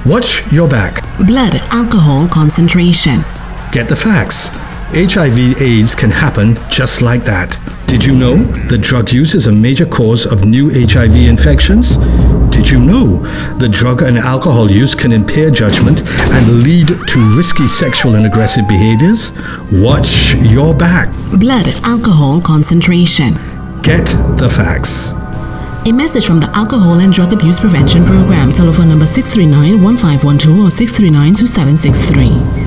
Watch your back. Blood alcohol concentration. Get the facts. HIV/AIDS can happen just like that. Did you know that drug use is a major cause of new HIV infections? Did you know that drug and alcohol use can impair judgment and lead to risky sexual and aggressive behaviors? Watch your back. Blood alcohol concentration. Get the facts. A message from the Alcohol and Drug Abuse Prevention Program. Telephone number 639-1512 or 639-2763.